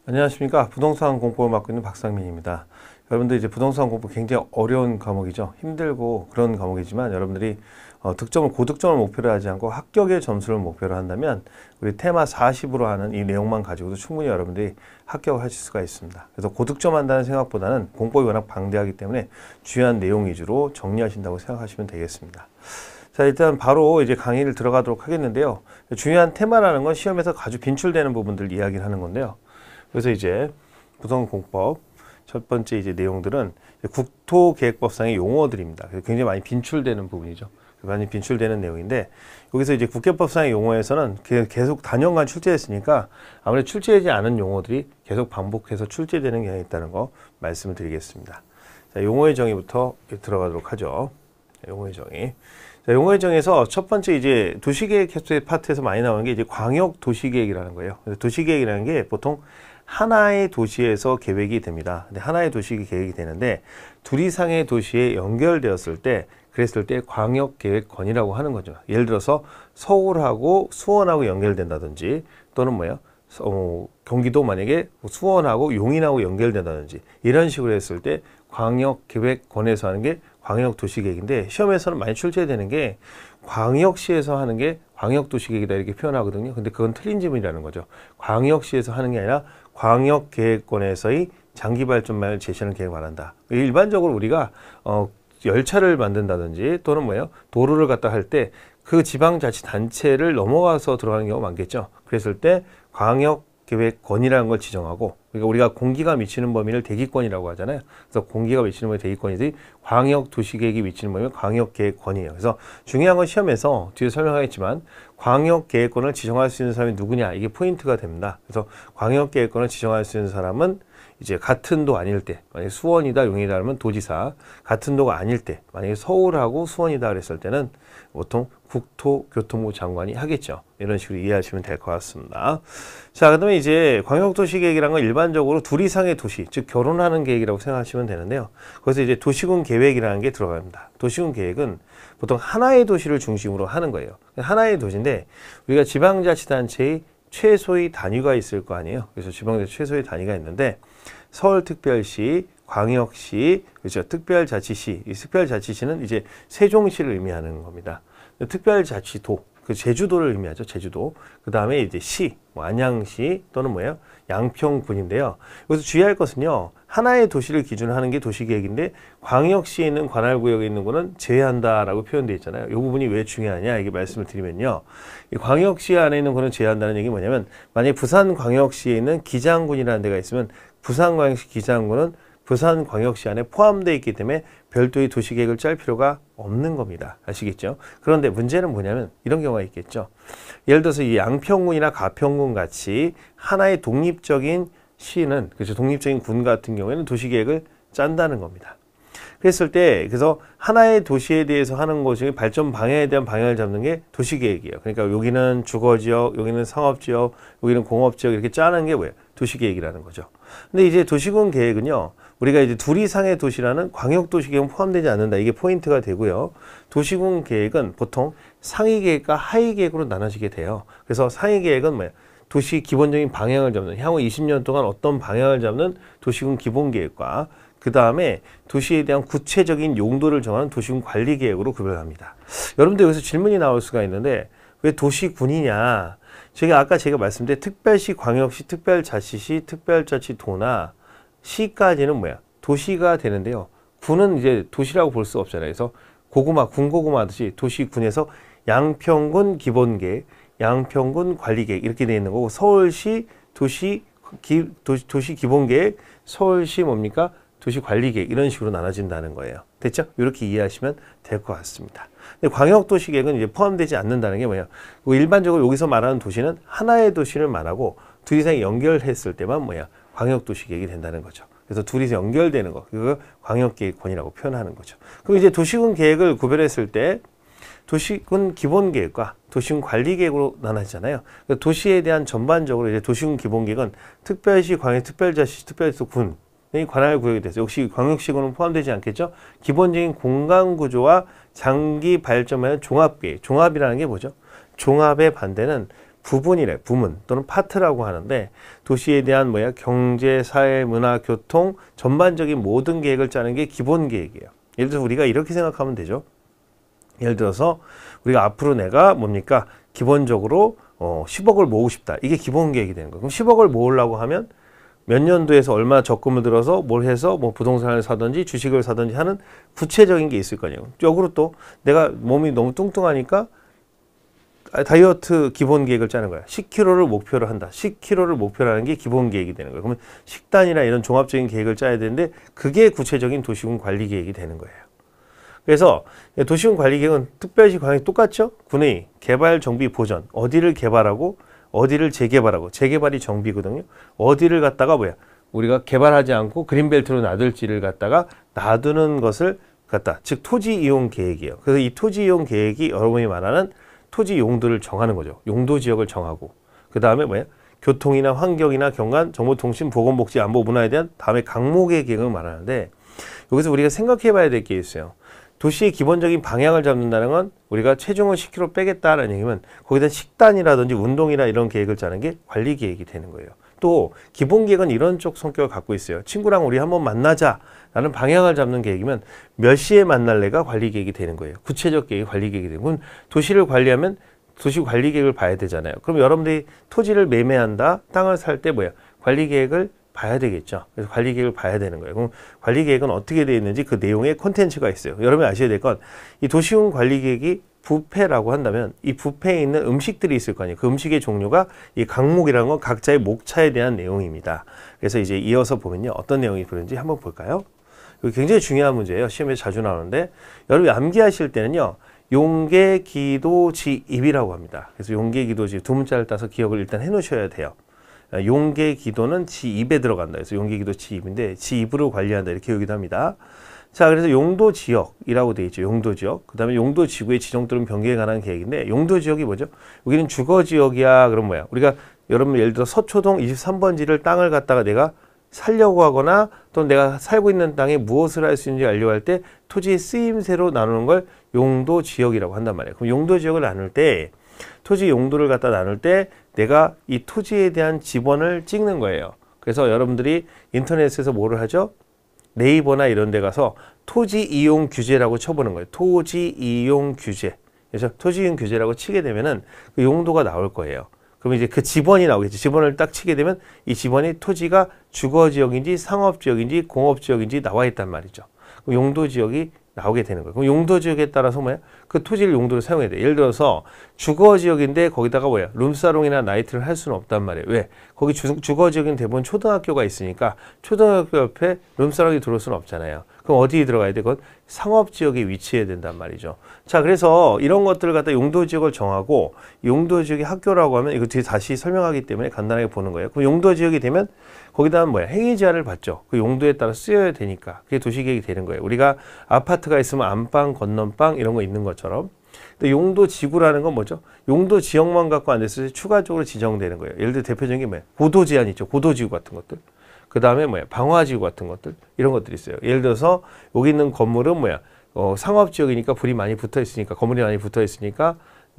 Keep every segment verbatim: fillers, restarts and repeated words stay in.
안녕하십니까. 부동산 공부를 맡고 있는 박상민입니다. 여러분들 이제 부동산 공부 굉장히 어려운 과목이죠. 힘들고 그런 과목이지만 여러분들이 어, 득점을 고득점을 목표로 하지 않고 합격의 점수를 목표로 한다면 우리 테마 사십으로 하는 이 내용만 가지고도 충분히 여러분들이 합격을 하실 수가 있습니다. 그래서 고득점 한다는 생각보다는 공법이 워낙 방대하기 때문에 중요한 내용 위주로 정리하신다고 생각하시면 되겠습니다. 자, 일단 바로 이제 강의를 들어가도록 하겠는데요. 중요한 테마라는 건 시험에서 아주 빈출되는 부분들 이야기를 하는 건데요. 그래서 이제 부동산 공법 첫 번째 이제 내용들은 국토계획법상의 용어들입니다. 굉장히 많이 빈출되는 부분이죠. 많이 빈출되는 내용인데 여기서 이제 국계법상의 용어에서는 계속 단연간 출제했으니까 아무래도 출제하지 않은 용어들이 계속 반복해서 출제되는 경향이 있다는 거 말씀을 드리겠습니다. 자, 용어의 정의부터 들어가도록 하죠. 용어의 정의. 자, 용어의 정의에서 첫 번째 이제 도시계획 캡슐 파트에서 많이 나오는 게 이제 광역 도시계획이라는 거예요. 그래서 도시계획이라는 게 보통 하나의 도시에서 계획이 됩니다. 근데 하나의 도시 계획이 되는데 둘 이상의 도시에 연결되었을 때 그랬을 때 광역계획권이라고 하는 거죠. 예를 들어서 서울하고 수원하고 연결된다든지 또는 뭐예요? 어, 경기도 만약에 수원하고 용인하고 연결된다든지 이런 식으로 했을 때 광역계획권에서 하는 게 광역도시계획인데 시험에서는 많이 출제되는 게 광역시에서 하는 게 광역도시계획이다 이렇게 표현하거든요. 근데 그건 틀린 지문이라는 거죠. 광역시에서 하는 게 아니라 광역계획권에서의 장기발전망을 제시하는 계획을 말한다. 일반적으로 우리가 어, 열차를 만든다든지 또는 뭐예요? 도로를 갖다 할 때 그 지방자치단체를 넘어가서 들어가는 경우가 많겠죠. 그랬을 때 광역계획권이라는 걸 지정하고 그러니까 우리가 공기가 미치는 범위를 대기권이라고 하잖아요. 그래서 공기가 미치는 범위 대기권이지 광역도시계획이 미치는 범위는 광역계획권이에요. 그래서 중요한 건 시험에서 뒤에 설명하겠지만 광역계획권을 지정할 수 있는 사람이 누구냐 이게 포인트가 됩니다. 그래서 광역계획권을 지정할 수 있는 사람은 이제 같은 도 아닐 때 만약에 수원이다 용인이다 그러면 도지사 같은 도가 아닐 때 만약에 서울하고 수원이다 그랬을 때는 보통 국토교통부 장관이 하겠죠. 이런 식으로 이해하시면 될 것 같습니다. 자, 그 다음에 이제 광역도시계획이라는 건 일반적으로 둘 이상의 도시, 즉 결혼하는 계획이라고 생각하시면 되는데요. 거기서 이제 도시군 계획이라는 게 들어갑니다. 도시군 계획은 보통 하나의 도시를 중심으로 하는 거예요. 하나의 도시인데 우리가 지방자치단체의 최소의 단위가 있을 거 아니에요. 그래서 지방자치 최소의 단위가 있는데 서울특별시, 광역시, 그렇죠. 특별자치시, 이 특별자치시는 이제 세종시를 의미하는 겁니다. 특별자치도, 그 제주도를 의미하죠. 제주도. 그 다음에 이제 시, 뭐 안양시 또는 뭐예요? 양평군인데요. 여기서 주의할 것은요. 하나의 도시를 기준으로 하는 게 도시계획인데 광역시에 있는 관할구역에 있는 거는 제외한다라고 표현되어 있잖아요. 이 부분이 왜 중요하냐 이게 말씀을 드리면요. 이 광역시 안에 있는 거는 제외한다는 얘기 뭐냐면 만약에 부산광역시에 있는 기장군이라는 데가 있으면 부산광역시 기장군은 부산광역시 안에 포함되어 있기 때문에 별도의 도시계획을 짤 필요가 없는 겁니다. 아시겠죠? 그런데 문제는 뭐냐면 이런 경우가 있겠죠. 예를 들어서 이 양평군이나 가평군 같이 하나의 독립적인 시는 그렇죠. 독립적인 군 같은 경우에는 도시계획을 짠다는 겁니다. 그랬을 때 그래서 하나의 도시에 대해서 하는 것이 발전 방향에 대한 방향을 잡는 게 도시계획이에요. 그러니까 여기는 주거지역, 여기는 상업지역, 여기는 공업지역 이렇게 짜는 게 뭐예요? 도시계획이라는 거죠. 근데 이제 도시군 계획은요. 우리가 이제 둘 이상의 도시라는 광역도시계획은 포함되지 않는다. 이게 포인트가 되고요. 도시군 계획은 보통 상위계획과 하위계획으로 나눠지게 돼요. 그래서 상위계획은 뭐예요? 도시 기본적인 방향을 잡는 향후 이십 년 동안 어떤 방향을 잡는 도시군 기본계획과 그 다음에 도시에 대한 구체적인 용도를 정하는 도시군 관리계획으로 구별합니다. 여러분들 여기서 질문이 나올 수가 있는데 왜 도시군이냐? 제가 아까 제가 말씀드린 특별시, 광역시, 특별자치시, 특별자치도나 시까지는 뭐야? 도시가 되는데요. 군은 이제 도시라고 볼 수 없잖아요. 그래서 고구마, 군고구마 하듯이 도시군에서 양평군 기본계획, 양평군 관리계획 이렇게 되어 있는 거고 서울시 도시, 기, 도시, 도시 기본계획, 서울시 뭡니까? 도시관리계획 이런 식으로 나눠진다는 거예요. 됐죠? 이렇게 이해하시면 될 것 같습니다. 근데 광역도시계획은 이제 포함되지 않는다는 게 뭐예요? 일반적으로 여기서 말하는 도시는 하나의 도시를 말하고 둘 이상 연결했을 때만 뭐야? 광역도시계획이 된다는 거죠. 그래서 둘이서 연결되는 거, 그거 광역계획권이라고 표현하는 거죠. 그럼 이제 도시군 계획을 구별했을 때 도시군 기본계획과 도시군 관리계획으로 나눠지잖아요. 도시에 대한 전반적으로 이제 도시군 기본계획은 특별시, 광역, 특별자치, 특별시군 이 관할구역이 돼서 역시 광역시군은 포함되지 않겠죠. 기본적인 공간구조와 장기 발전하는 종합계획, 종합이라는 게 뭐죠? 종합의 반대는 부분이래. 부문 또는 파트라고 하는데 도시에 대한 뭐야 경제, 사회, 문화, 교통 전반적인 모든 계획을 짜는 게 기본 계획이에요. 예를 들어서 우리가 이렇게 생각하면 되죠. 예를 들어서 우리가 앞으로 내가 뭡니까 기본적으로 어, 십억을 모으고 싶다. 이게 기본 계획이 되는 거예요. 그럼 십억을 모으려고 하면 몇 년도에서 얼마 적금을 들어서 뭘 해서 뭐 부동산을 사든지 주식을 사든지 하는 구체적인 게 있을 거 아니에요. 역으로 또 내가 몸이 너무 뚱뚱하니까 다이어트 기본 계획을 짜는 거야. 십 킬로그램를 목표로 한다. 십 킬로그램를 목표로 하는 게 기본 계획이 되는 거예요. 그러면 식단이나 이런 종합적인 계획을 짜야 되는데 그게 구체적인 도시군 관리 계획이 되는 거예요. 그래서 도시군 관리 계획은 특별시 광역이 똑같죠? 군의 개발, 정비, 보전. 어디를 개발하고 어디를 재개발하고 재개발이 정비거든요. 어디를 갖다가 뭐야? 우리가 개발하지 않고 그린벨트로 놔둘지를 갖다가 놔두는 것을 갖다 즉 토지 이용 계획이에요. 그래서 이 토지 이용 계획이 여러분이 말하는 토지 용도를 정하는 거죠. 용도 지역을 정하고 그 다음에 뭐야? 교통이나 환경이나 경관, 정보통신, 보건복지, 안보, 문화에 대한 다음에 강목의 계획을 말하는데 여기서 우리가 생각해 봐야 될 게 있어요. 도시의 기본적인 방향을 잡는다는 건 우리가 체중을 십 킬로그램 빼겠다라는 얘기면 거기다 식단이라든지 운동이나 이런 계획을 짜는 게 관리 계획이 되는 거예요. 또 기본 계획은 이런 쪽 성격을 갖고 있어요. 친구랑 우리 한번 만나자 라는 방향을 잡는 계획이면 몇 시에 만날래가 관리 계획이 되는 거예요. 구체적 계획이 관리 계획이 되고 도시를 관리하면 도시 관리 계획을 봐야 되잖아요. 그럼 여러분들이 토지를 매매한다, 땅을 살 때 뭐야? 관리 계획을 봐야 되겠죠. 그래서 관리 계획을 봐야 되는 거예요. 그럼 관리 계획은 어떻게 되어 있는지 그 내용에 콘텐츠가 있어요. 여러분이 아셔야 될 건 이 도시군 관리 계획이 뷔페라고 한다면 이 뷔페에 있는 음식들이 있을 거 아니에요. 그 음식의 종류가 이 강목이라는 건 각자의 목차에 대한 내용입니다. 그래서 이제 이어서 보면요. 어떤 내용이 그런지 한번 볼까요? 이거 굉장히 중요한 문제예요. 시험에 자주 나오는데 여러분이 암기하실 때는요. 용계, 기도, 지입이라고 합니다. 그래서 용계, 기도, 지입 두 문자를 따서 기억을 일단 해 놓으셔야 돼요. 용계, 기도는 지입에 들어간다. 그래서 용계, 기도, 지입인데 지입으로 관리한다. 이렇게 여기도 합니다. 자, 그래서 용도 지역이라고 되어 있죠. 용도 지역. 그 다음에 용도 지구의 지정 또는 변경에 관한 계획인데 용도 지역이 뭐죠? 여기는 주거 지역이야. 그럼 뭐야? 우리가 여러분 예를 들어 서초동 이십삼 번지를 땅을 갖다가 내가 살려고 하거나 또는 내가 살고 있는 땅에 무엇을 할 수 있는지 알려고 할 때 토지의 쓰임새로 나누는 걸 용도 지역이라고 한단 말이에요. 그럼 용도 지역을 나눌 때 토지 용도를 갖다 나눌 때 내가 이 토지에 대한 지번을 찍는 거예요. 그래서 여러분들이 인터넷에서 뭐를 하죠? 네이버나 이런 데 가서 토지 이용 규제라고 쳐보는 거예요. 토지 이용 규제. 그래서 토지 이용 규제라고 치게 되면은 그 용도가 나올 거예요. 그럼 이제 그 지번이 나오겠지. 지번을 딱 치게 되면 이 지번이 토지가 주거지역인지 상업지역인지 공업지역인지 나와 있단 말이죠. 그럼 용도지역이 나오게 되는 거예요. 그럼 용도지역에 따라서 뭐야? 그 토지를 용도로 사용해야 돼. 예를 들어서 주거지역인데 거기다가 뭐야? 룸사롱이나 나이트를 할 수는 없단 말이에요. 왜? 거기 주, 주거지역인 대부분 초등학교가 있으니까 초등학교 옆에 룸사롱이 들어올 수는 없잖아요. 그럼 어디 들어가야 돼? 그건 상업지역에 위치해야 된단 말이죠. 자, 그래서 이런 것들을 갖다 용도지역을 정하고 용도지역이 학교라고 하면 이거 뒤에 다시 설명하기 때문에 간단하게 보는 거예요. 그럼 용도지역이 되면 거기다 뭐야? 행위제한을 받죠. 그 용도에 따라 쓰여야 되니까 그게 도시계획이 되는 거예요. 우리가 아파트가 있으면 안방, 건넌방 이런 거 있는 것처럼. 근데 용도지구라는 건 뭐죠? 용도 지역만 갖고 안 됐을 때 추가적으로 지정되는 거예요. 예를 들어 대표적인 게 뭐야? 고도제한 있죠. 고도지구 같은 것들. 그 다음에 뭐야? 방화지구 같은 것들. 이런 것들이 있어요. 예를 들어서 여기 있는 건물은 뭐야? 어, 상업지역이니까 불이 많이 붙어 있으니까, 건물이 많이 붙어 있으니까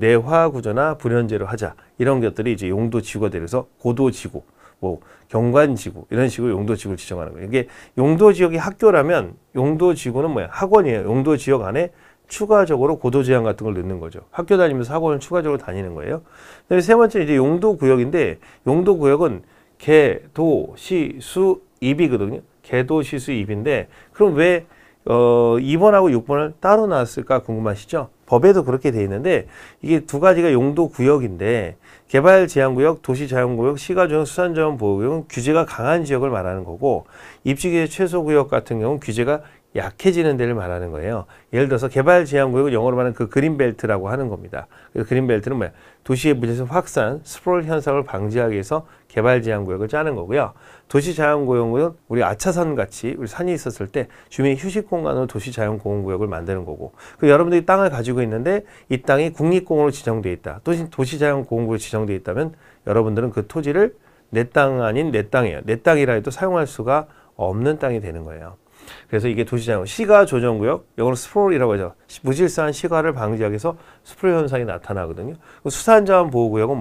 내화구조나 불연제로 하자. 이런 것들이 이제 용도지구가 되어서 고도지구, 뭐 경관지구 이런 식으로 용도지구를 지정하는 거예요. 이게 용도지역이 학교라면 용도지구는 뭐야? 학원이에요. 용도지역 안에 추가적으로 고도제한 같은 걸 넣는 거죠. 학교 다니면서 학원을 추가적으로 다니는 거예요. 그다음에 세 번째 이제 용도구역인데 용도구역은 개, 도, 시, 수, 입이거든요. 개, 도, 시, 수, 입인데 그럼 왜 어, 이 번하고 육 번을 따로 놨을까 궁금하시죠? 법에도 그렇게 돼 있는데 이게 두 가지가 용도구역인데 개발제한구역, 도시자연구역, 시가조정, 수산자원보호구역은 규제가 강한 지역을 말하는 거고 입지규제 최소구역 같은 경우는 규제가 약해지는 데를 말하는 거예요. 예를 들어서 개발제한구역은 영어로 말하는 그 그린벨트라고 하는 겁니다. 그래서 그린벨트는 뭐야? 도시의 무제한 확산, 스프롤 현상을 방지하기 위해서 개발제한구역을 짜는 거고요. 도시자연공원구역은 우리 아차산 같이 우리 산이 있었을 때 주민의 휴식공간으로 도시자연공원구역을 만드는 거고 그 여러분들이 땅을 가지고 있는데 이 땅이 국립공원으로 지정되어 있다. 도시, 도시자연공원구역으로 지정되어 있다면 여러분들은 그 토지를 내 땅 아닌 내 땅이에요. 내 땅이라 해도 사용할 수가 없는 땅이 되는 거예요. 그래서 이게 도시자연, 시가조정구역, 영어로 스프롤이라고 하죠. 무질서한 시가를 방지하기 위해서 스프롤 현상이 나타나거든요. 수산자원보호구역은 뭐예요?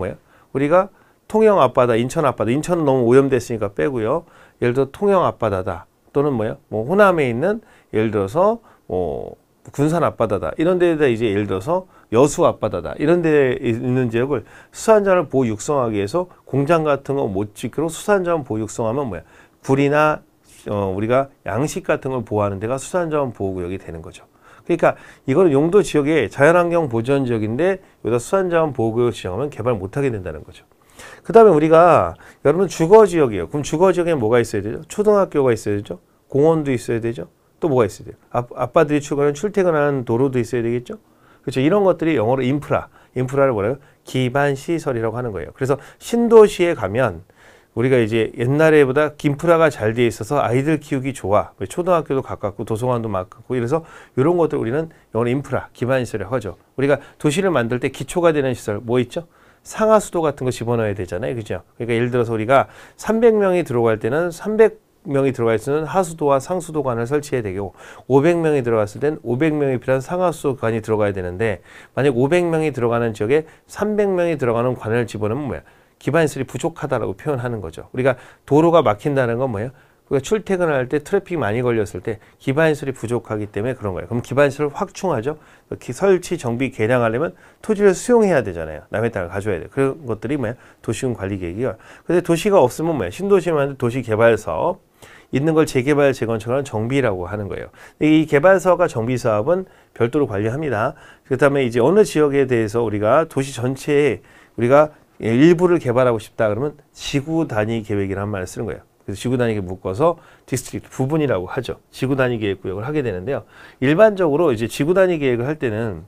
우리가 통영 앞바다, 인천 앞바다, 인천은 너무 오염됐으니까 빼고요. 예를 들어 통영 앞바다다. 또는 뭐야? 뭐 호남에 있는 예를 들어서 뭐 군산 앞바다다. 이런 데에다 이제 예를 들어서 여수 앞바다다. 이런 데에 있는 지역을 수산자원을 보호 육성하기 위해서 공장 같은 거 못 짓도록 수산자원 보호 육성하면 뭐야? 굴이나 어, 우리가 양식 같은 걸 보호하는 데가 수산자원 보호구역이 되는 거죠. 그러니까 이거는 용도 지역의 자연환경 보전 지역인데 여기다 수산자원 보호구역 지정하면 개발 못하게 된다는 거죠. 그 다음에 우리가 여러분 주거 지역이에요. 그럼 주거 지역에 뭐가 있어야 되죠? 초등학교가 있어야 되죠. 공원도 있어야 되죠. 또 뭐가 있어야 돼요? 아, 아빠들이 출근하는 출퇴근하는 도로도 있어야 되겠죠. 그렇죠. 이런 것들이 영어로 인프라, 인프라를 뭐라고 기반 시설이라고 하는 거예요. 그래서 신도시에 가면 우리가 이제 옛날에보다 인프라가 잘 돼 있어서 아이들 키우기 좋아. 초등학교도 가깝고 도서관도 많고 이래서 이런 것들 우리는 영어로 인프라, 기반 시설이라고 하죠. 우리가 도시를 만들 때 기초가 되는 시설 뭐 있죠? 상하수도 같은 거 집어넣어야 되잖아요. 그죠? 그러니까 예를 들어서 우리가 삼백 명이 들어갈 때는 삼백 명이 들어갈 수는 하수도와 상수도관을 설치해야 되고 오백 명이 들어갔을 땐 오백 명이 필요한 상하수도관이 들어가야 되는데 만약 오백 명이 들어가는 지역에 삼백 명이 들어가는 관을 집어넣으면 뭐야? 기반시설이 부족하다라고 표현하는 거죠. 우리가 도로가 막힌다는 건 뭐예요? 우리가 출퇴근할 때 트래픽 많이 걸렸을 때 기반시설이 부족하기 때문에 그런 거예요. 그럼 기반시설을 확충하죠. 설치, 정비, 개량하려면 토지를 수용해야 되잖아요. 남의 땅을 가져야 돼요. 그런 것들이 뭐예요? 도시군 관리 계획이요. 근데 도시가 없으면 뭐예요? 신도시만 도시 개발 사업, 있는 걸 재개발, 재건축하는 정비라고 하는 거예요. 이 개발 사업과 정비 사업은 별도로 관리합니다. 그 다음에 이제 어느 지역에 대해서 우리가 도시 전체에 우리가 일부를 개발하고 싶다 그러면 지구 단위 계획이라는 말을 쓰는 거예요. 그래서 지구 단위에 묶어서 디스트릭트 부분이라고 하죠. 지구 단위 계획 구역을 하게 되는데요. 일반적으로 이제 지구 단위 계획을 할 때는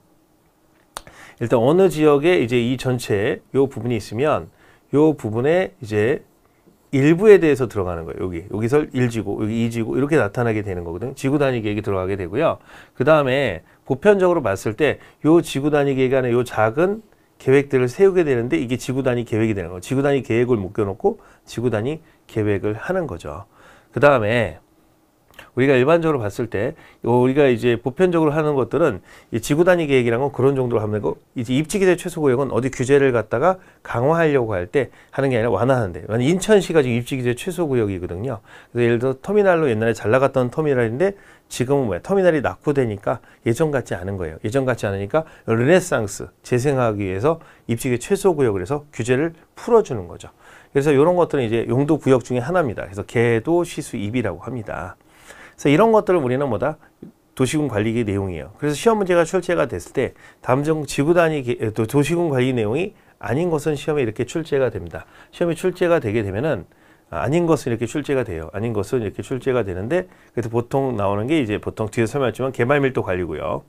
일단 어느 지역에 이제 이 전체에 요 부분이 있으면 요 부분에 이제 일부에 대해서 들어가는 거예요. 여기 여기서 일 지구, 여기 이 지구 이렇게 나타나게 되는 거거든요. 지구 단위 계획이 들어가게 되고요. 그 다음에 보편적으로 봤을 때 요 지구 단위 계획 안에 요 작은 계획들을 세우게 되는데 이게 지구 단위 계획이 되는 거예요. 지구 단위 계획을 묶여놓고 지구 단위 계획을 하는 거죠. 그 다음에 우리가 일반적으로 봤을 때 우리가 이제 보편적으로 하는 것들은 이 지구 단위 계획이라는 건 그런 정도로 하면 되고 이제 입지기재 최소구역은 어디 규제를 갖다가 강화하려고 할 때 하는 게 아니라 완화하는데 인천시가 지금 입지기재 최소구역이거든요. 그래서 예를 들어 터미널로 옛날에 잘 나갔던 터미널인데 지금은 뭐야? 터미널이 낙후되니까 예전 같지 않은 거예요. 예전 같지 않으니까 르네상스 재생하기 위해서 입지기재 최소구역을 해서 규제를 풀어주는 거죠. 그래서 이런 것들은 이제 용도 구역 중에 하나입니다. 그래서 계도 시수 입이라고 합니다. 그래서 이런 것들을 우리는 뭐다? 도시군 관리계 내용이에요. 그래서 시험 문제가 출제가 됐을 때 담정 지구 단위 도시군 관리 내용이 아닌 것은 시험에 이렇게 출제가 됩니다. 시험에 출제가 되게 되면은 아닌 것은 이렇게 출제가 돼요. 아닌 것은 이렇게 출제가 되는데 그래서 보통 나오는 게 이제 보통 뒤에 설명했지만 개발 밀도 관리고요.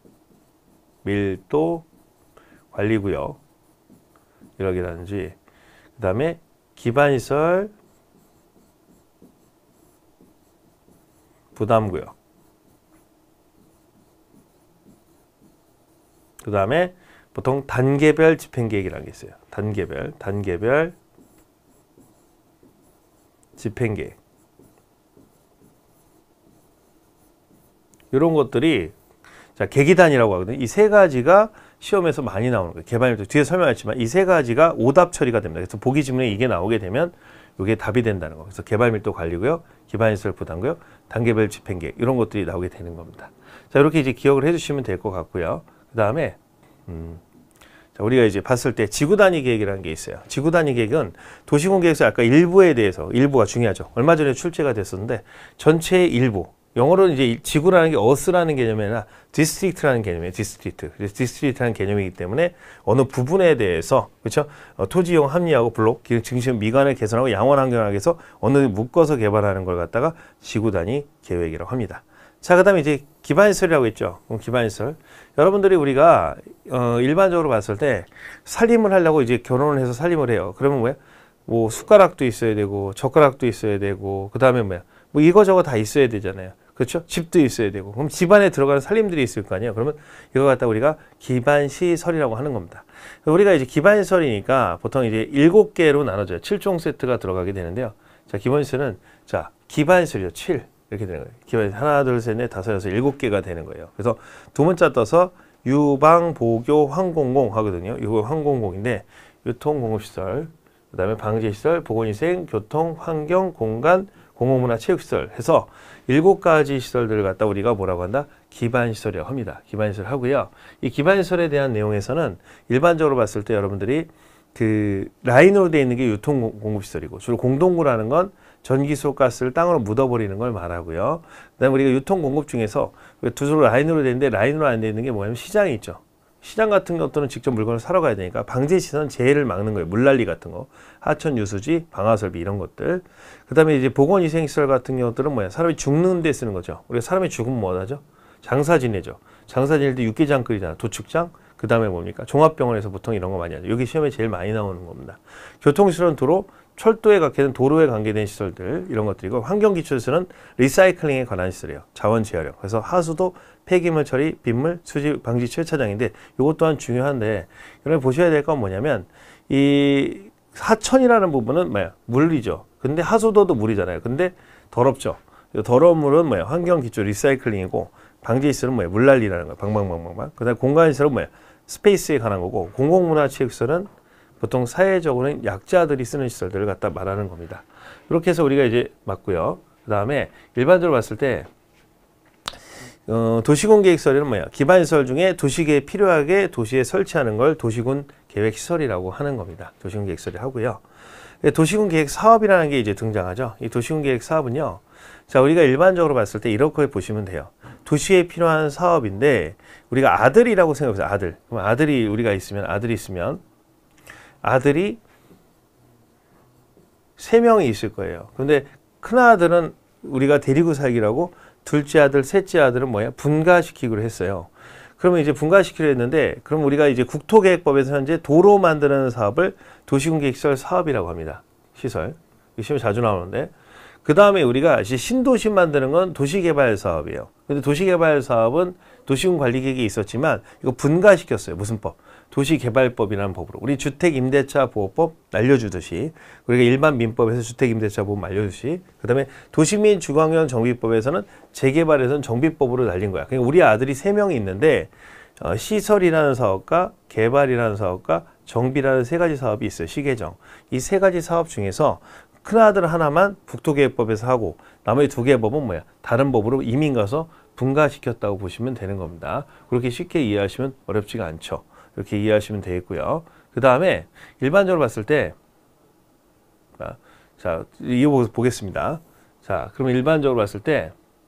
밀도 관리고요. 이러기라든지 그 다음에 기반시설 부담구역 그 다음에 보통 단계별 집행계획이라는 게 있어요. 단계별, 단계별 집행계획 이런 것들이 자 계기단이라고 하거든요. 이 세 가지가 시험에서 많이 나오는 거예요. 개발밀도 뒤에 설명했지만 이 세 가지가 오답 처리가 됩니다. 그래서 보기 지문에 이게 나오게 되면 이게 답이 된다는 거. 그래서 개발밀도 관리고요, 기반시설 부담고요, 단계별 집행계획 이런 것들이 나오게 되는 겁니다. 자 이렇게 이제 기억을 해주시면 될 것 같고요. 그 다음에 음, 자, 우리가 이제 봤을 때 지구 단위 계획이라는 게 있어요. 지구 단위 계획은 도시군 계획서 아까 일부에 대해서 일부가 중요하죠. 얼마 전에 출제가 됐었는데 전체의 일부. 영어로는 이제 지구라는 게 어스라는 개념이 아니라 디스트릭트라는 개념이에요. 디스트릭트. 그래서 디스트릭트라는 개념이기 때문에 어느 부분에 대해서 그렇죠? 어, 토지 이용 합리화하고 블록, 증식 미관을 개선하고 양원 환경을 하기 위해서 어느 묶어서 개발하는 걸 갖다가 지구 단위 계획이라고 합니다. 자, 그 다음에 이제 기반시설이라고 했죠. 그럼 기반시설. 여러분들이 우리가, 어, 일반적으로 봤을 때 살림을 하려고 이제 결혼을 해서 살림을 해요. 그러면 뭐야? 뭐 숟가락도 있어야 되고, 젓가락도 있어야 되고, 그 다음에 뭐야? 뭐 이거저거 다 있어야 되잖아요. 그렇죠? 집도 있어야 되고. 그럼 집안에 들어가는 살림들이 있을 거 아니에요. 그러면 이거 갖다 우리가 기반시설이라고 하는 겁니다. 우리가 이제 기반시설이니까 보통 이제 일곱 개로 나눠져요. 칠 종 세트가 들어가게 되는데요. 자, 기본시설은, 자, 기반시설이요. 칠. 이렇게 되는 거예요. 기반 하나, 둘, 셋, 넷, 다섯, 여섯, 일곱 개가 되는 거예요. 그래서 두 문자 떠서 유방, 보교, 환공공 하거든요. 이거 환공공인데 유통, 공급시설, 그 다음에 방제시설, 보건위생, 교통, 환경, 공간, 공공문화, 체육시설 해서 일곱 가지 시설들을 갖다 우리가 뭐라고 한다? 기반시설이라고 합니다. 기반시설 하고요. 이 기반시설에 대한 내용에서는 일반적으로 봤을 때 여러분들이 그 라인으로 되어 있는 게 유통공급시설이고 주로 공동구라는 건 전기수, 가스를 땅으로 묻어버리는 걸 말하고요. 그 다음에 우리가 유통공급 중에서 두로 라인으로 되어 있는데 라인으로 안 되어 있는 게 뭐냐면 시장이 있죠. 시장 같은 것들은 직접 물건을 사러 가야 되니까 방제시설은 재해를 막는 거예요. 물난리 같은 거. 하천 유수지, 방화설비 이런 것들. 그 다음에 이제 보건위생시설 같은 경우들은 뭐야? 사람이 죽는 데 쓰는 거죠. 우리가 사람이 죽으면 뭐 하죠? 장사 지내죠. 장사 지낼 때 육개장 끓이잖아. 도축장. 그 다음에 뭡니까? 종합병원에서 보통 이런 거 많이 하죠. 여기 시험에 제일 많이 나오는 겁니다. 교통시설은 도로, 철도에 관계된 도로에 관계된 시설들 이런 것들이고 환경기초시설은 리사이클링에 관한 시설이에요. 자원 재활용. 그래서 하수도, 폐기물 처리, 빗물, 수지 방지 주차장인데 이것 또한 중요한데 여러분 보셔야 될 건 뭐냐면 이 하천이라는 부분은 뭐야? 물이죠. 근데 하수도도 물이잖아요. 근데 더럽죠. 더러운 물은 뭐야? 환경기초 리사이클링이고 방제시설은 뭐야? 물난리라는 거야. 방방방방방. 그 다음에 공간시설은 뭐야? 스페이스에 관한 거고 공공문화체육시설은 보통 사회적으로는 약자들이 쓰는 시설들을 갖다 말하는 겁니다. 이렇게 해서 우리가 이제 맞고요. 그 다음에 일반적으로 봤을 때 어, 도시군계획시설은 뭐야? 기반시설 중에 도시계에 필요하게 도시에 설치하는 걸 도시군 계획시설이라고 하는 겁니다. 도시군계획시설이 하고요. 도시군계획 사업이라는 게 이제 등장하죠. 이 도시군계획 사업은요. 자, 우리가 일반적으로 봤을 때 이렇게 보시면 돼요. 도시에 필요한 사업인데 우리가 아들이라고 생각해보세요. 아들. 그럼 아들이 우리가 있으면 아들이 있으면 아들이 세 명이 있을 거예요. 근데 큰아들은 우리가 데리고 살기라고 둘째 아들, 셋째 아들은 뭐야? 분가시키기로 했어요. 그러면 이제 분가시키려 했는데 그럼 우리가 이제 국토계획법에서 현재 도로 만드는 사업을 도시군계획시설 사업이라고 합니다. 시설. 시험에 자주 나오는데 그 다음에 우리가 이제 신도시 만드는 건 도시개발 사업이에요. 근데 도시개발 사업은 도시군 관리계획이 있었지만 이거 분가시켰어요. 무슨 법? 도시개발법이라는 법으로. 우리 주택임대차 보호법 날려주듯이 우리가 일반 민법에서 주택임대차 보호 날려주듯이 그 다음에 도시민 주거환경 정비법에서는 재개발에서는 정비법으로 날린 거야. 그러니까 우리 아들이 세 명이 있는데 어, 시설이라는 사업과 개발이라는 사업과 정비라는 세 가지 사업이 있어요. 시개정. 이 세 가지 사업 중에서 큰아들 하나만 국토계획법에서 하고 나머지 두 개의 법은 뭐야? 다른 법으로 이민 가서 분가시켰다고 보시면 되는 겁니다. 그렇게 쉽게 이해하시면 어렵지가 않죠. 이렇게 이해하시면 되겠고요. 그 다음에 일반적으로 봤을 때 자, 자 이거 보겠습니다. 자, 그러면 일반적으로 봤을 때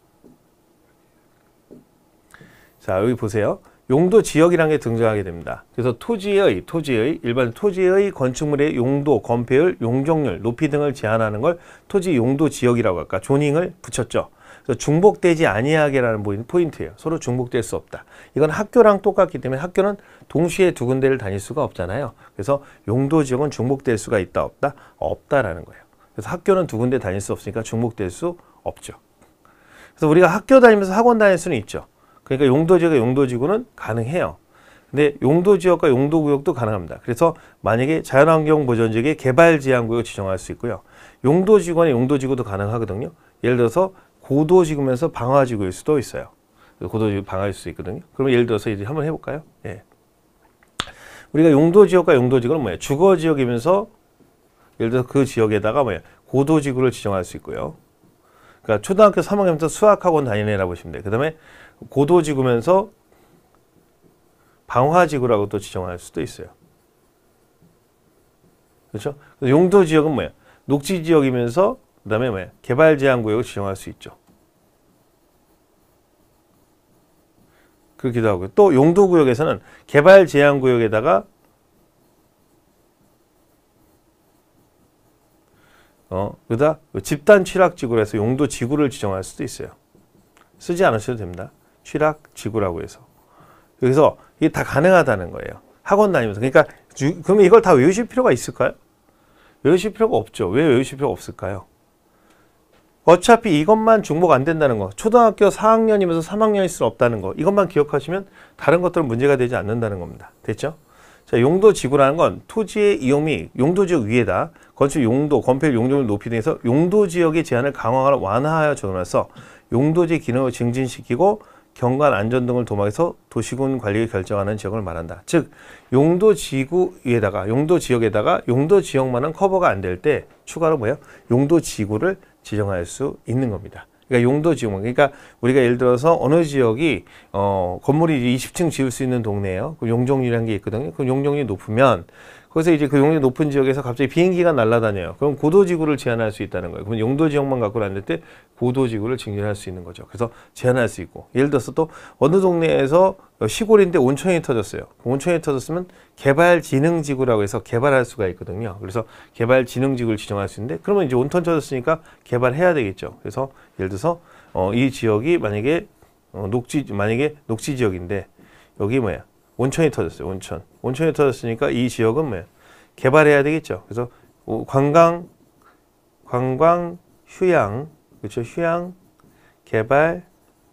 자, 여기 보세요. 용도 지역이라는 게 등장하게 됩니다. 그래서 토지의, 토지의, 일반 토지의 건축물의 용도, 건폐율, 용적률, 높이 등을 제한하는 걸 토지 용도 지역이라고 할까? 조닝을 붙였죠. 그래서 중복되지 아니하게라는 포인트예요. 서로 중복될 수 없다. 이건 학교랑 똑같기 때문에 학교는 동시에 두 군데를 다닐 수가 없잖아요. 그래서 용도 지역은 중복될 수가 있다, 없다? 없다라는 거예요. 그래서 학교는 두 군데 다닐 수 없으니까 중복될 수 없죠. 그래서 우리가 학교 다니면서 학원 다닐 수는 있죠. 그러니까 용도지역과 용도지구는 가능해요. 근데 용도지역과 용도구역도 가능합니다. 그래서 만약에 자연환경보전지역에 개발제한구역 지정할 수 있고요. 용도지구나 용도지구도 가능하거든요. 예를 들어서 고도지구면서 방화지구일 수도 있어요. 고도지구 방화일 수 있거든요. 그러면 예를 들어서 이제 한번 해볼까요? 예. 우리가 용도지역과 용도지구는 뭐예요? 주거지역이면서 예를 들어서 그 지역에다가 뭐예요? 고도지구를 지정할 수 있고요. 그러니까 초등학교 삼 학년부터 수학학원 다니는 애라 보시면 돼요. 그 다음에 고도지구면서 방화지구라고 또 지정할 수도 있어요. 그렇죠? 용도지역은 뭐예요? 녹지지역이면서 그 다음에 뭐예요? 개발제한구역을 지정할 수 있죠. 그렇기도 하고요. 또 용도구역에서는 개발제한구역에다가 어, 그다 집단 취락지구로 해서 용도지구를 지정할 수도 있어요. 쓰지 않으셔도 됩니다. 취락지구라고 해서. 그래서 이게 다 가능하다는 거예요. 학원 다니면서. 그러니까 주, 그러면 이걸 다 외우실 필요가 있을까요? 외우실 필요가 없죠. 왜 외우실 필요가 없을까요? 어차피 이것만 중복 안 된다는 거. 초등학교 사 학년이면서 삼 학년일 수 없다는 거. 이것만 기억하시면 다른 것들은 문제가 되지 않는다는 겁니다. 됐죠? 자, 용도지구라는 건 토지의 이용 및 용도지역 위에다 건축 용도, 건폐율, 용적률 높이 등에서 용도지역의 제한을 강화하거나 완화하여 적용해서 용도지 기능을 증진시키고 경관, 안전 등을 도모해서 도시군 관리를 결정하는 지역을 말한다. 즉 용도 지구 위에다가 용도 지역에다가 용도 지역만은 커버가 안 될 때 추가로 뭐예요? 용도 지구를 지정할 수 있는 겁니다. 그러니까 용도 지역만. 그러니까 우리가 예를 들어서 어느 지역이 어, 건물이 이십 층 지을 수 있는 동네예요. 그럼 용적률이라는 게 있거든요. 그럼 용적률이 높으면 거기서 이제 그 용적률이 높은 지역에서 갑자기 비행기가 날아다녀요. 그럼 고도지구를 제한할 수 있다는 거예요. 그럼 용도지역만 갖고는 안 될 때 고도지구를 증진할 수 있는 거죠. 그래서 제한할 수 있고, 예를 들어서 또 어느 동네에서 시골인데 온천이 터졌어요. 온천이 터졌으면 개발진흥지구라고 해서 개발할 수가 있거든요. 그래서 개발진흥지구를 지정할 수 있는데, 그러면 이제 온천 터졌으니까 개발해야 되겠죠. 그래서 예를 들어서 어, 이 지역이 만약에 어, 녹지 만약에 녹지 지역인데 여기 뭐야? 온천이 터졌어요. 온천. 온천이 터졌으니까 이 지역은 뭐예요? 개발해야 되겠죠. 그래서 관광, 관광, 휴양, 그렇죠? 휴양, 개발,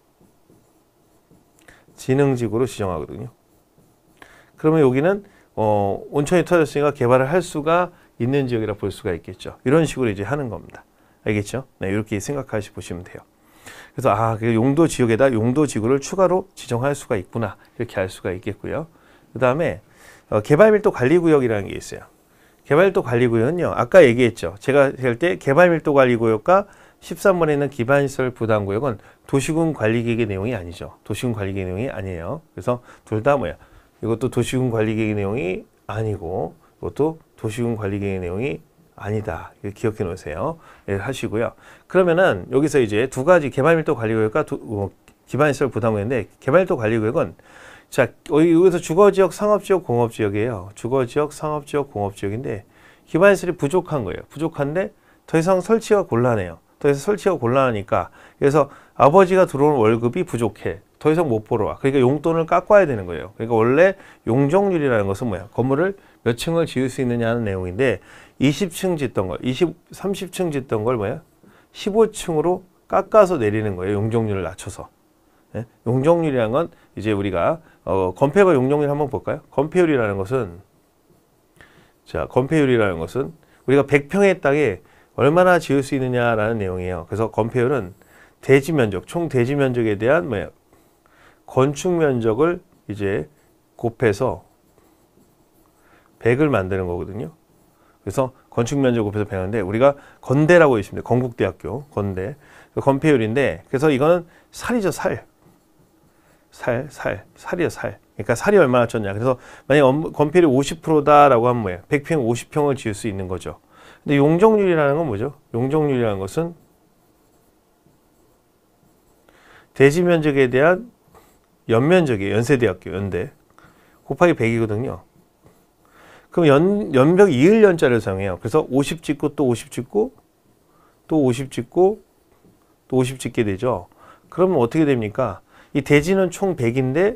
진흥지구로 지정하거든요. 그러면 여기는 어, 온천이 터졌으니까 개발을 할 수가 있는 지역이라 볼 수가 있겠죠. 이런 식으로 이제 하는 겁니다. 알겠죠? 네, 이렇게 생각하시 보시면 돼요. 그래서 아, 그 용도 지역에다 용도 지구를 추가로 지정할 수가 있구나, 이렇게 알 수가 있겠고요. 그 다음에 어, 개발밀도 관리구역이라는 게 있어요. 개발밀도 관리구역은요, 아까 얘기했죠. 제가 할 때 개발밀도 관리구역과 십삼 번에 있는 기반시설 부담구역은 도시군 관리계획의 내용이 아니죠. 도시군 관리계획의 내용이 아니에요. 그래서 둘 다 뭐야? 이것도 도시군 관리계획의 내용이 아니고 이것도 도시군 관리계획의 내용이 아니다. 기억해 놓으세요. 예, 하시고요. 그러면은 여기서 이제 두 가지 개발밀도 관리구역과 도, 어, 기반시설 부담구역인데, 개발밀도 관리구역은 자, 여기서 주거지역, 상업지역, 공업지역이에요. 주거지역, 상업지역, 공업지역인데 기반시설이 부족한 거예요. 부족한데 더 이상 설치가 곤란해요. 더 이상 설치가 곤란하니까, 그래서 아버지가 들어온 월급이 부족해. 더 이상 못 벌어 와. 그러니까 용돈을 깎아야 되는 거예요. 그러니까 원래 용적률이라는 것은 뭐야? 건물을 몇 층을 지을 수 있느냐 하는 내용인데, 이십 층 짓던 걸, 이십, 삼십 층 짓던 걸 뭐야? 십오 층으로 깎아서 내리는 거예요. 용적률을 낮춰서. 예? 용적률이라는 건 이제 우리가 어, 건폐가 용적률 한번 볼까요? 건폐율이라는 것은, 자, 건폐율이라는 것은 우리가 백 평의 땅에 얼마나 지을 수 있느냐라는 내용이에요. 그래서 건폐율은 대지 면적, 총 대지 면적에 대한 뭐야? 건축 면적을 이제 곱해서 백을 만드는 거거든요. 그래서 건축 면적 곱해서 백인데, 우리가 건대라고 있습니다. 건국대학교 건대. 건폐율인데, 그래서 이거는 살이죠, 살. 살, 살, 살이요, 살. 그러니까 살이 얼마나 쪘냐. 그래서 만약에 건폐율이 오십 퍼센트다라고 하면 뭐예요? 백 평, 오십 평을 지을 수 있는 거죠. 근데 용적률이라는 건 뭐죠? 용적률이라는 것은 대지 면적에 대한 연면적이에요. 연세대학교, 연대. 곱하기 백이거든요. 그럼 연, 연벽 이을 연자를 사용해요. 그래서 오십 짓고 또 오십 짓고 또 오십 짓고 또 오십 짓게 되죠. 그러면 어떻게 됩니까? 이 대지는 총 백인데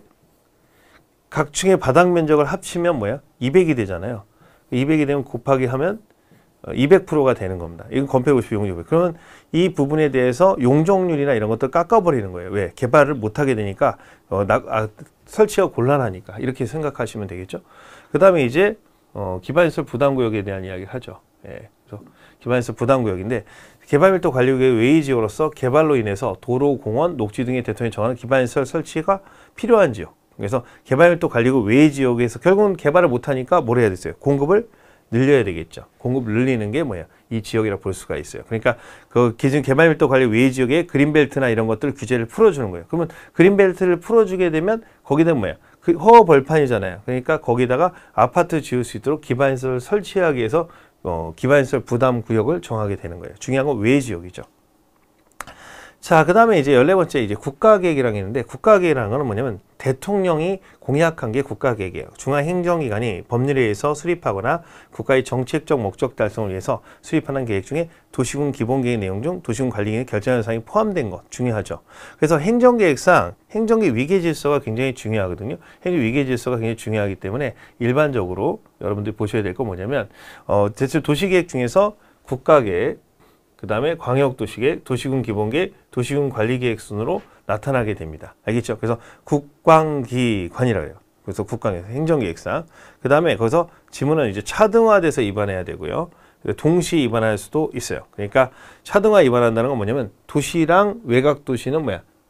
각 층의 바닥 면적을 합치면 뭐야? 이백이 되잖아요. 이백이 되면 곱하기 하면 이백 퍼센트가 되는 겁니다. 이건 건폐율 오십, 용적률. 그러면 이 부분에 대해서 용적률이나 이런 것들 깎아버리는 거예요. 왜? 개발을 못하게 되니까, 어, 나, 아, 설치가 곤란하니까. 이렇게 생각하시면 되겠죠. 그 다음에 이제 어, 기반시설 부담구역에 대한 이야기를 하죠. 예, 그래서 기반시설 부담구역인데, 개발밀도 관리구역의 외의지역으로서 개발로 인해서 도로, 공원, 녹지 등의 대통령이 정하는 기반시설 설치가 필요한 지역. 그래서 개발밀도 관리구역 외의지역에서 결국은 개발을 못하니까 뭘 해야 되겠어요? 공급을 늘려야 되겠죠. 공급을 늘리는 게 뭐야? 이 지역이라 볼 수가 있어요. 그러니까 그 기존 개발밀도 관리 외지역에 그린벨트나 이런 것들 규제를 풀어주는 거예요. 그러면 그린벨트를 풀어주게 되면 거기다 뭐야? 그 허허 벌판이잖아요. 그러니까 거기다가 아파트 지을 수 있도록 기반시설 설치하기 위해서 어, 기반시설 부담 구역을 정하게 되는 거예요. 중요한 건 외지역이죠. 자, 그 다음에 이제 열네 번째 이제 국가계획이라는 게 있는데, 국가계획이라는 거는 뭐냐면 대통령이 공약한 게 국가계획이에요. 중앙행정기관이 법률에 의해서 수립하거나 국가의 정책적 목적 달성을 위해서 수립하는 계획 중에 도시군 기본계획 내용 중 도시군 관리계획 결정하는 사항이 포함된 것 중요하죠. 그래서 행정계획상 행정계 위계질서가 굉장히 중요하거든요. 행정 위계질서가 굉장히 중요하기 때문에 일반적으로 여러분들이 보셔야 될 건 뭐냐면 어, 대체 도시계획 중에서 국가계획, 그 다음에 광역도시계획, 도시군 기본계획, 도시군 관리계획 순으로 나타나게 됩니다. 알겠죠? 그래서 국광기관이라고 해요. 그래서 국광에서 행정계획상. 그 다음에 거기서 지문은 이제 차등화돼서 입안해야 되고요. 동시에 입안할 수도 있어요. 그러니까 차등화 입안한다는 건 뭐냐면 도시랑 외곽도시는 뭐야?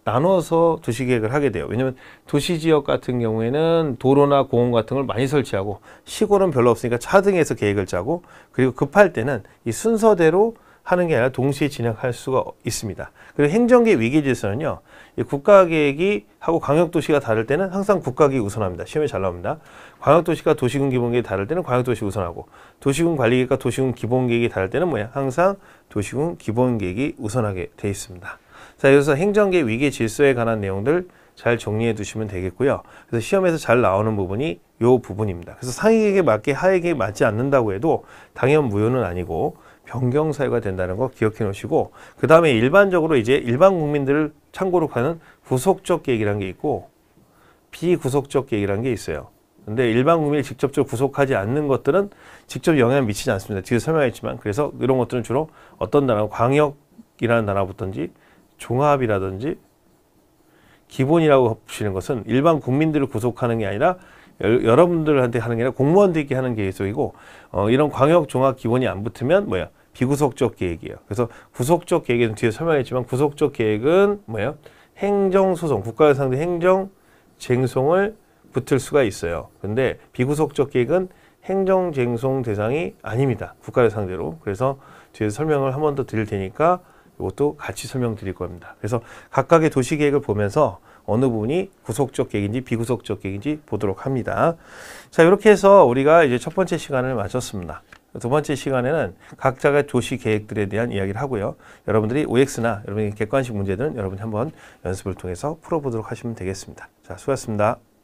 나눠서 도시계획을 하게 돼요. 왜냐하면 도시지역 같은 경우에는 도로나 공원 같은 걸 많이 설치하고 시골은 별로 없으니까 차등해서 계획을 짜고 그리고 급할 때는 이 순서대로 하는 게 아니라 동시에 진행할 수가 있습니다. 그리고 행정계 위기질서는요. 이 국가계획이 하고 광역도시가 다를 때는 항상 국가계획이 우선합니다. 시험에 잘 나옵니다. 광역도시가 도시군 기본계획이 다를 때는 광역도시 우선하고 도시군 관리계획과 도시군 기본계획이 다를 때는 뭐야? 항상 도시군 기본계획이 우선하게 돼 있습니다. 자, 여기서 행정계 위기 질서에 관한 내용들 잘 정리해 두시면 되겠고요. 그래서 시험에서 잘 나오는 부분이 요 부분입니다. 그래서 상위계획에 맞게 하위계획에 맞지 않는다고 해도 당연 무효는 아니고 변경 사유가 된다는 거 기억해 놓으시고 그 다음에 일반적으로 이제 일반 국민들을 참고로 하는 구속적 계획이라는 게 있고 비구속적 계획이라는 게 있어요. 근데 일반 국민을 직접적으로 구속하지 않는 것들은 직접 영향을 미치지 않습니다. 뒤에 설명했지만 그래서 이런 것들은 주로 어떤 나라, 광역이라는 나라부터인지 종합이라든지 기본이라고 보시는 것은 일반 국민들을 구속하는 게 아니라 여러분들한테 하는 게 아니라 공무원들께 하는 계획이고 어, 이런 광역 종합 기본이 안 붙으면 뭐야? 비구속적 계획이에요. 그래서 구속적 계획은 뒤에 설명했지만 구속적 계획은 뭐예요? 행정소송, 국가를 상대 행정쟁송을 붙을 수가 있어요. 근데 비구속적 계획은 행정쟁송 대상이 아닙니다. 국가를 상대로. 그래서 뒤에서 설명을 한 번 더 드릴 테니까 이것도 같이 설명드릴 겁니다. 그래서 각각의 도시계획을 보면서 어느 부분이 구속적 계획인지 비구속적 계획인지 보도록 합니다. 자, 이렇게 해서 우리가 이제 첫 번째 시간을 마쳤습니다. 두 번째 시간에는 각자의 도시 계획들에 대한 이야기를 하고요. 여러분들이 오엑스나 여러분의 객관식 문제들은 여러분이 한번 연습을 통해서 풀어보도록 하시면 되겠습니다. 자, 수고하셨습니다.